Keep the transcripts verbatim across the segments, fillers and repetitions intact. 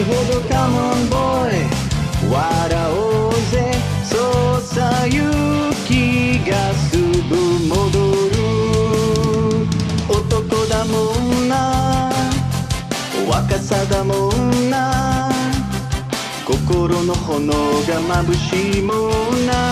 るほどカモンボーイ笑おうぜそうさ勇気がすぐ戻る男だもんな若さだもんな心の炎が眩しいもんな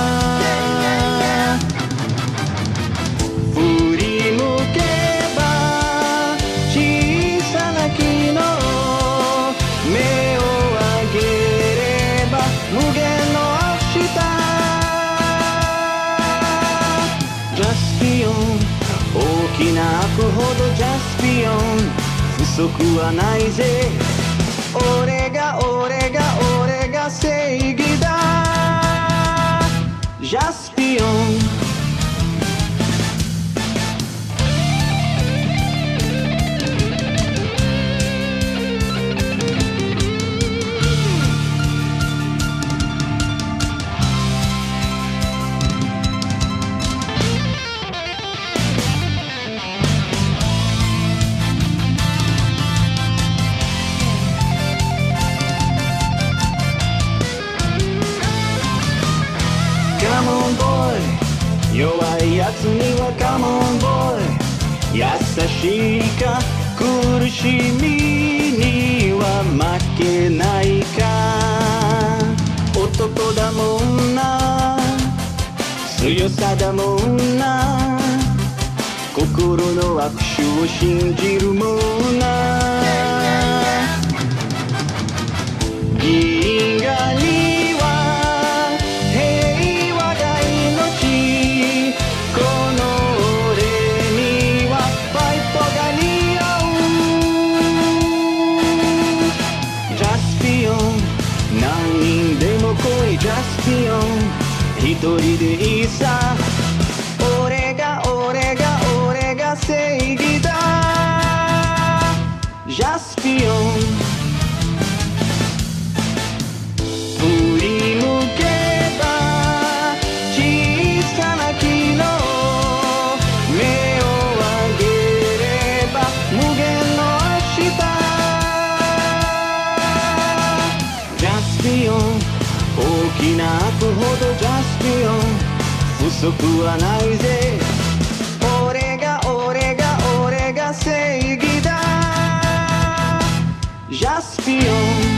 振り向けば小さな木の目を上げれば無限の明日ジャスピオン大きな悪ほどジャスピオン不足はないぜ俺が俺が俺が正義だジャスピオンカモンボーイ弱いやつにはカモンボーイ優しいか苦しみには負けないか男だもんな強さだもんな心の握手を信じるもんな銀河に何人でも来いジャスピオン一人でいいさ俺が俺が俺が正義だジャスピオン振り向けば小さな木の目を上げれば無限の明日ジャスピオン大きな悪ほどジャスピオン不足はないぜ俺が俺が俺が正義だジャスピオン